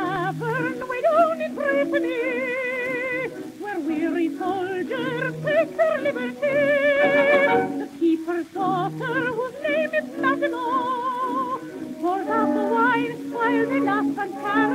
tavern way down in Brittany, where weary soldiers take their liberty. The keeper's daughter, whose name is Maginot, pours out the wine while they laugh and carol.